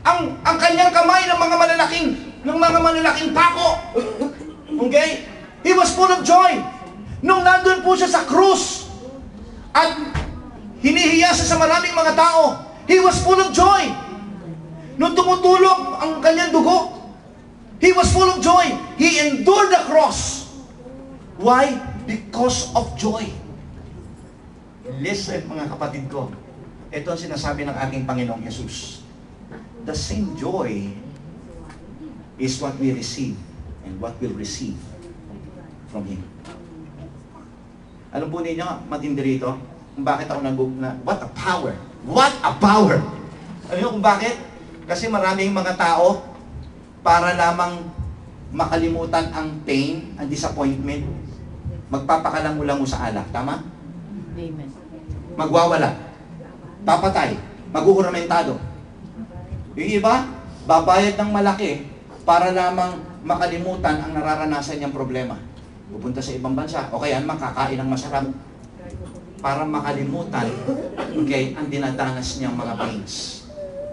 Ang kanyang kamay ng mga malalaking pako. Okay? He was full of joy. Nung nandun po siya sa krus at hinihiya siya sa maraming mga tao, he was full of joy. Nung tumutulog ang kanyang dugo, he was full of joy. He endured the cross. Why? Because of joy. Listen, mga kapatid ko. Ito ang sinasabi ng aking Panginoong Yesus. The same joy is what we receive and what we'll receive from Him. Alam po ninyo, matindi rito, kung bakit ako what a power! What a power! Alam niyo kung bakit? Kasi maraming mga tao, para lamang makalimutan ang pain, ang disappointment, magpapakalangulango sa alak. Tama? Amen. Magwawala. Papatay. Maguguramentado. Yung iba, babayad ng malaki para lamang makalimutan ang nararanasan niyang problema. Pupunta sa ibang bansa, o kaya makakain ng masarap para makalimutan, okay, ang dinadanas niyang mga pains.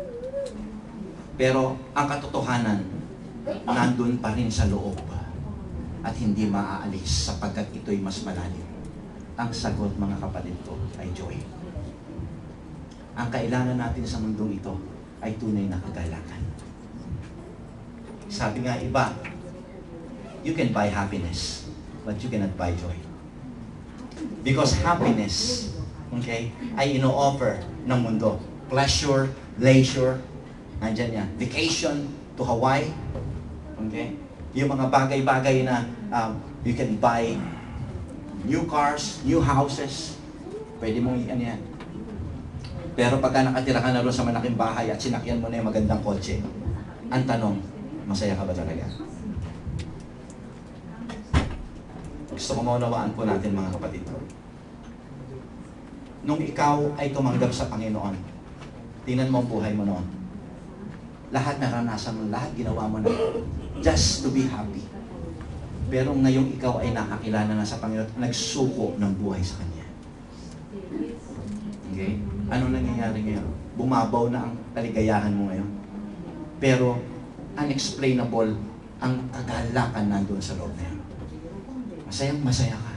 Pero ang katotohanan, nandun pa rin sa loob at hindi maaalis sapagkat ito'y mas malalim. Ang sagot, mga kapatid ko, ay joy. Ang kailangan natin sa mundong ito ay tunay na kagalakan. Sabi nga iba, you can buy happiness, but you cannot buy joy. Because happiness, okay, ay ino-offer ng mundo. Pleasure, leisure, nandyan yan. Vacation to Hawaii, okay? Yung mga bagay-bagay na you can buy new cars, new houses, pwede mong ano yan. Pero pagka nakatira ka na rin sa malaking bahay at sinakyan mo na yung magandang kotse, ang tanong, masaya ka ba talaga? Gusto ko maunawaan po natin, mga kapatid ko. Nung ikaw ay tumanggap sa Panginoon, tingnan mo ang buhay mo noon. Lahat naranasan mo, lahat ginawa mo na just to be happy. Pero ngayong ikaw ay nakakilala na sa Panginoon, nagsuko ng buhay sa Kanya. Okay? Ano nangyayari ngayon? Bumabaw na ang kaligayahan mo ngayon. Pero unexplainable ang kagalakan nandun sa loob na yun. Masayang masaya ka.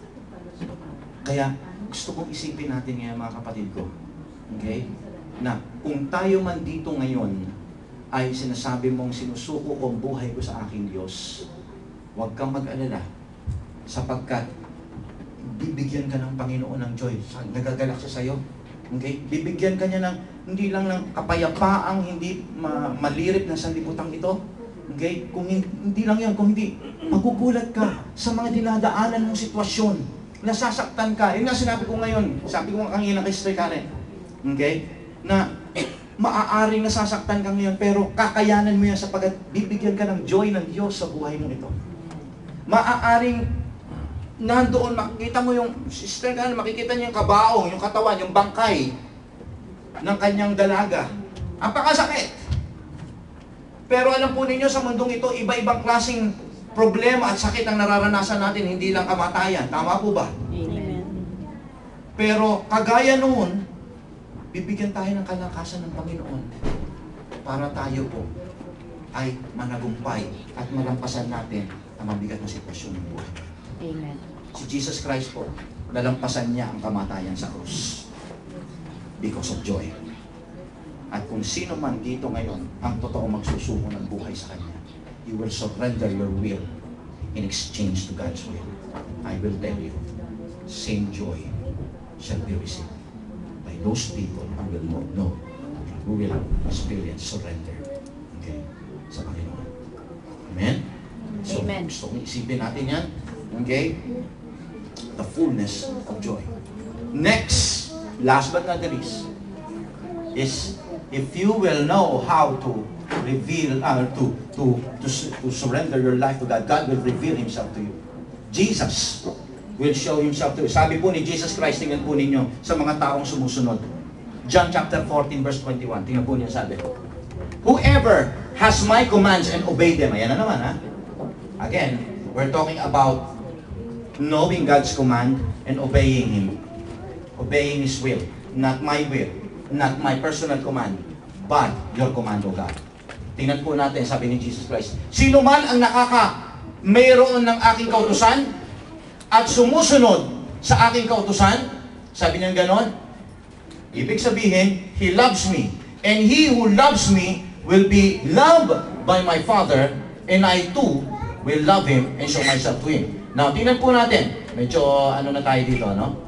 Kaya gusto kong isipin natin ngayon, mga kapatid ko, okay, na kung tayo man dito ngayon ay sinasabi mong sinusuko ko ang buhay ko sa aking Diyos, huwag kang mag-alala sapagkat bibigyan ka ng Panginoon ng joy. Nagagalak siya sa'yo. Okay? Bibigyan ka niya ng hindi lang ng kapayapaang hindi malirip na sanlibutan ito. Okay? Kung hindi lang yan, kung hindi, magugulat ka sa mga dinadaanan mong sitwasyon. Nasasaktan ka. Yun nga sinabi ko ngayon. Sabi ko nga kanina kay Sister Karen. Okay? Na maaaring nasasaktan ka ngayon, pero kakayanan mo yan sapagkat bibigyan ka ng joy ng Diyos sa buhay mo ito. Maaaring nandoon, makikita mo yung Sister Karen, makikita niya yung kabaong, yung katawan, yung bangkay ng kanyang dalaga. Ang pakasakit. Pero alam po ninyo, sa mundong ito, iba-ibang klaseng problema at sakit ang nararanasan natin, hindi lang kamatayan. Tama po ba? Amen. Pero kagaya noon, bibigyan tayo ng kalakasan ng Panginoon para tayo po ay managumpay at malampasan natin ang mabigat na sitwasyon ng buhay. Amen. Si Jesus Christ po, nalampasan niya ang kamatayan sa krus because of joy. At kung sino man dito ngayon ang totoo magsusuko ng buhay sa Kanya, you will surrender your will in exchange to God's will. I will tell you, same joy shall be received by those people who will experience surrender, okay, sa Panginoon. Amen? So, Amen. gusto kong isipin natin yan, okay? The fullness of joy. Next, last but not the least, is if you will know how to reveal, to surrender your life to God, God will reveal Himself to you. Jesus will show Himself to you. Sabi po ni Jesus Christ, tingnan po ninyo sa mga taong sumusunod. John chapter 14 verse 21, tingnan po niyo sabi. Whoever has my commands and obey them, ayan na naman ha. Again, we're talking about knowing God's command and obeying Him. Obeying His will, not my will, not my personal command. but your command, O God. Tingnan po natin, sabi ni Jesus Christ, sino man ang mayroon ng aking kautusan at sumusunod sa aking kautusan, sabi niya ganon, ibig sabihin, he loves me. And he who loves me will be loved by my Father, and I too will love him and show myself to him. Now, tingnan po natin. Medyo ano na tayo dito, no?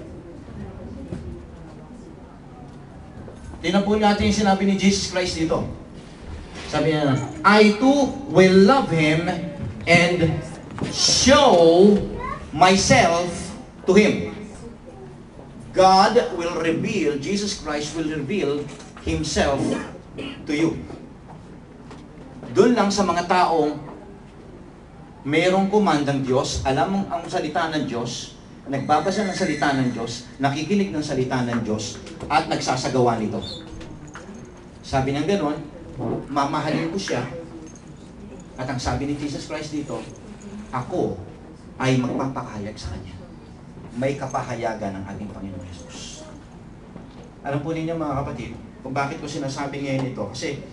Tingnan po natin yung sinabi ni Jesus Christ dito. Sabi niya, I too will love him and show myself to him. God will reveal, Jesus Christ will reveal himself to you. Doon lang sa mga taong mayroong kumandang Diyos, alam ang salita ng Diyos, nagbabasa ng salita ng Diyos, nakikinig ng salita ng Diyos, at nagsasagawa nito. Sabi ng gano'n, mamahalin ko siya, at ang sabi ni Jesus Christ dito, ako ay magpapakahayag sa Kanya. May kapahayagan ng ating Panginoon Jesus. Alam po ninyo mga kapatid, kung bakit ko sinasabi ngayon ito, kasi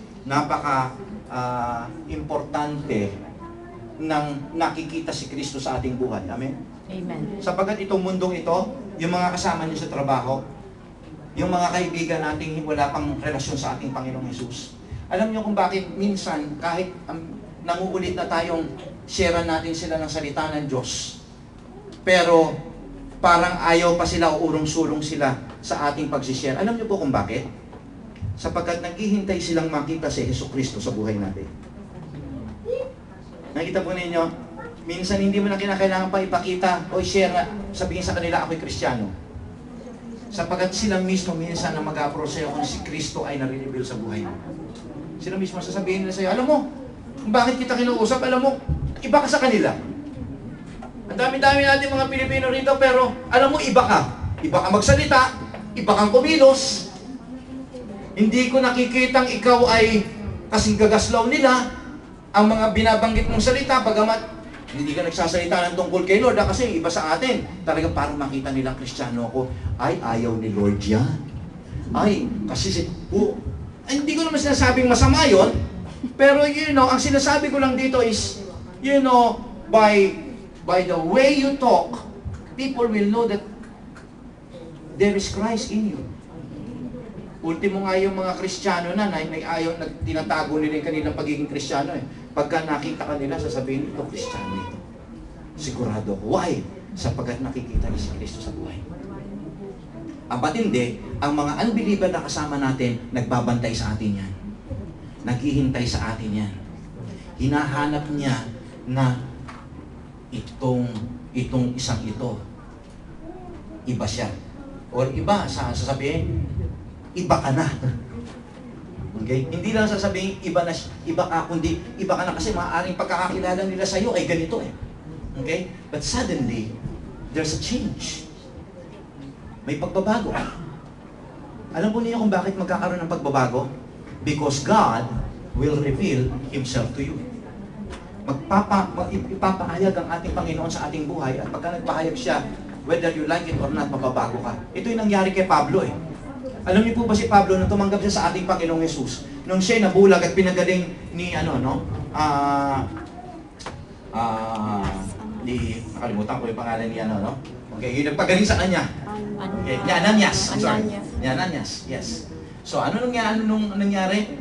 importante nang nakikita si Kristo sa ating buhay. Amen? Amen. Sapagkat itong mundong ito, yung mga kasama niyo sa trabaho, yung mga kaibigan nating wala pang relasyon sa ating Panginoong Jesus. Alam niyo kung bakit minsan, kahit nanguulit na tayong share natin sila ng salita ng Diyos, pero parang ayaw pa sila o urong-sulong sila sa ating pagsishare. Alam niyo po kung bakit? Sapagkat naghihintay silang makita si Jesucristo sa buhay natin. Nakita po ninyo, minsan hindi mo na kinakailangan pa ipakita o i-share na sabihin sa kanila ako'y Kristiyano. Sapagkat sila mismo minsan na mag-approach sa'yo kung si Kristo ay nare-reveal sa buhay mo. Sila mismo sasabihin nila sa'yo, alam mo, kung bakit kita kinuusap, alam mo, iba ka sa kanila. Ang dami-dami natin mga Pilipino rito, pero alam mo, iba ka. Iba ka magsalita, iba kang kumilos. Hindi ko nakikitang ikaw ay kasing gagaslaw nila. Ang mga binabanggit mong salita, bagamat hindi ka nagsasalita ng tungkol kay Lord, kasi iba sa atin. Talagang parang makita nila, Kristiyano ako, ay ayaw ni Lord yan. Ay, kasi hindi ko naman sinasabing masama yun, pero ang sinasabi ko lang dito is, by the way you talk, people will know that there is Christ in you. Ultimo nga yung mga Kristiyano na ayaw, tinatago nila yung kanilang pagiging Kristiyano eh. Pagka nakita ka nila, sasabihin, ito Kristiyano ito. Sigurado ko. Why? Sapagkat nakikita ni si Kristo sa buhay. Ang patindi, ang mga unbeliever na kasama natin, nagbabantay sa atin yan. Naghihintay sa atin yan. Hinahanap niya na itong isang ito, iba siya. Or iba, sasabihin, iba ka na. Okay? Hindi lang sasabihin, iba ka, kundi iba ka na kasi maaaring pagkakakilala nila sa iyo ay ganito eh. Okay? But suddenly, there's a change. May pagbabago. Alam po niyo kung bakit magkakaroon ng pagbabago? Because God will reveal Himself to you. Ipapahayag ang ating Panginoon sa ating buhay, at pagka nagpahayag siya, whether you like it or not, mababago ka. Ito yung nangyari kay Pablo eh. Alam niyo po ba si Pablo, nung tumanggap siya sa ating Panginoong Jesus, nung siya nabulag at pinagaling ni nakalimutan ko yung pangalan ni Okay, yung nagpagaling sa kanya. Okay, ni Ananias. I'm sorry. Ni Ananias, yes. So, ano nangyari?